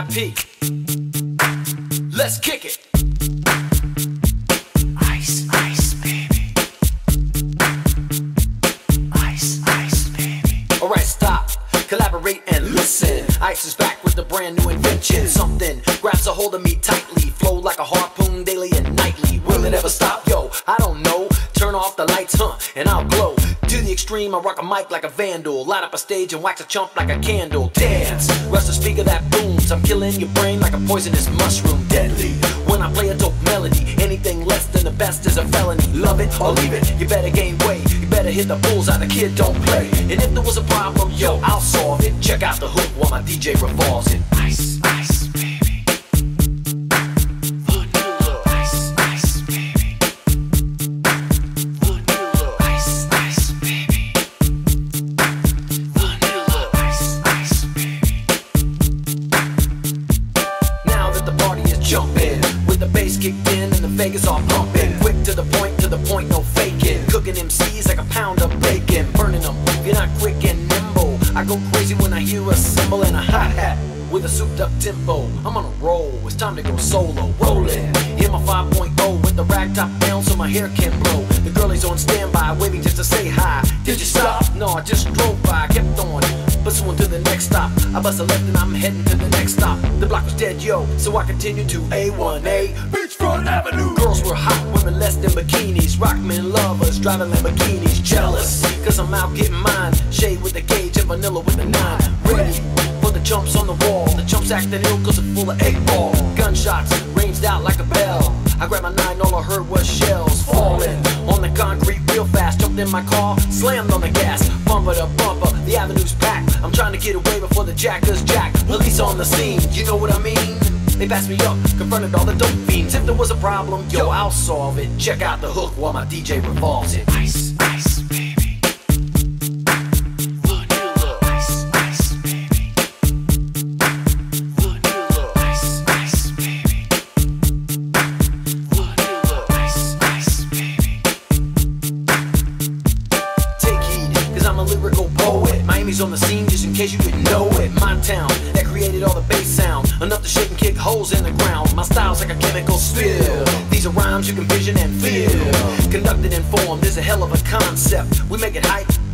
VIP. Let's kick it. Ice, ice, baby. Ice, ice, baby. Alright, stop, collaborate and listen. Ice is back with a brand new invention. Something grabs a hold of me tightly, flow like a harpoon daily and nightly. Will it ever stop? Yo, I don't know. Turn off the lights, and I'll glow. To the extreme, I rock a mic like a vandal. Light up a stage and wax a chump like a candle. Dance, rush the speaker that booms. I'm killing your brain like a poisonous mushroom. Deadly, when I play a dope melody. Anything less than the best is a felony. Love it or leave it, you better gain weight. You better hit the bullseye, the kid don't play. And if there was a problem, yo, I'll solve it. Check out the hook while my DJ revolves it. Ice, ice, baby. Jumping with the bass kicked in and the Vegas all pumping. Quick to the point, no faking. Cooking MCs like a pound of bacon. Burning them, if you're not quick and nimble. I go crazy when I hear a cymbal and a hi-hat with a souped up tempo. I'm on a roll, it's time to go solo. Rolling in my 5.0 with the rag top down so my hair can blow. The girlie's on standby, waiting just to say hi. Did you stop? No, I just drove by, kept on pursuing to the next stop. I bust a left and I'm heading to the next stop. The block was dead, yo, so I continued to A1A Beachfront Avenue. Girls were hot, women less than bikinis. Rockmen lovers, driving Lamborghinis. Jealous, cause I'm out getting mine. Shade with the gauge and vanilla with the 9. Ready for the jumps on the wall. The jumps acting ill cause it's full of 8-ball. Gunshots ranged out like a bell. I grabbed my 9, all I heard was shells falling on the concrete real fast. Jumped in my car, slammed on the gas. Bumper to bumper, the avenue's packed. I'm trying to get away before the jackers jack. Police on the scene, you know what I mean? They passed me up, confronted all the dope fiends. If there was a problem, yo, I'll solve it. Check out the hook while my DJ revolves it. Ice, ice, baby. Miami's on the scene just in case you didn't know it. My town that created all the bass sound, enough to shake and kick holes in the ground. My style's like a chemical spill. These are rhymes you can vision and feel. Conducted and formed is a hell of a concept. We make it hype,